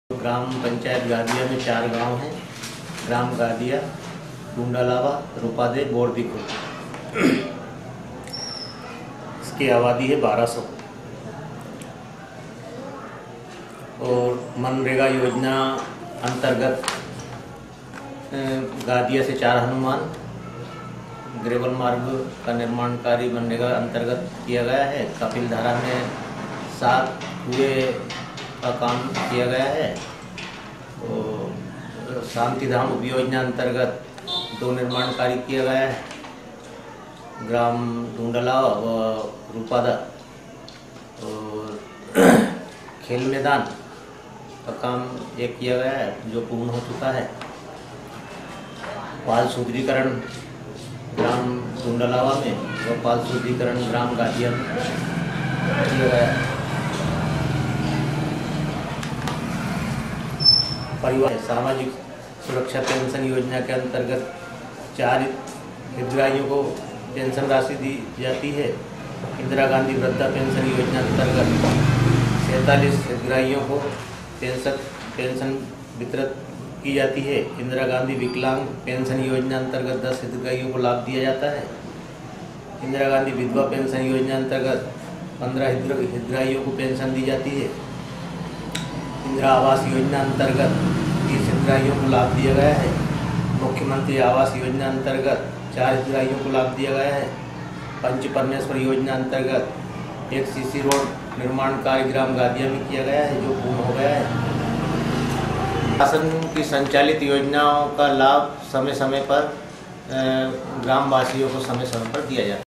ग्राम पंचायत गादिया में 4 गांव हैं। ग्राम गादिया, टूंडालावा, रुपादे, बोरदीपुर। इसकी आबादी है 1200। और मनरेगा योजना अंतर्गत गादिया से 4 हनुमान ग्रेवल मार्ग का निर्माण कार्य मनरेगा अंतर्गत किया गया है। कपिल धारा में 7 कुएं का काम किया गया है। और शांतिधाम उपयोजना अंतर्गत 2 निर्माण कार्य किया गया है। ग्राम टूंडालावा व रुपादा। और खेल मैदान का काम एक किया गया है जो पूर्ण हो चुका है। पाल सुदृढ़ीकरण ग्राम टूंडालावा में व पाल सुदृढ़ीकरण ग्राम गादिया में किया गया है। परिवार सामाजिक सुरक्षा पेंशन योजना के अंतर्गत 4 हितग्राहियों को पेंशन राशि दी जाती है। इंदिरा गांधी वृद्धा पेंशन योजना अंतर्गत 47 हितग्राहियों को पेंशन वितरित की जाती है। इंदिरा गांधी विकलांग पेंशन योजना अंतर्गत 10 हितग्राहियों को लाभ दिया जाता है। इंदिरा गांधी विधवा पेंशन योजना अंतर्गत 15 हितग्राहियों को पेंशन दी जाती है। इंदिरा आवास योजना अंतर्गत 30 हितग्राहियों को लाभ दिया गया है। मुख्यमंत्री आवास योजना अंतर्गत 4 हितग्राहियों को लाभ दिया गया है। पंच परमेश्वर योजना अंतर्गत एक सीसी रोड निर्माण कार्य ग्राम गादिया में किया गया है जो पूर्ण हो गया है। शासन की संचालित योजनाओं का लाभ समय समय पर ग्रामवासियों को समय समय पर दिया जाता है।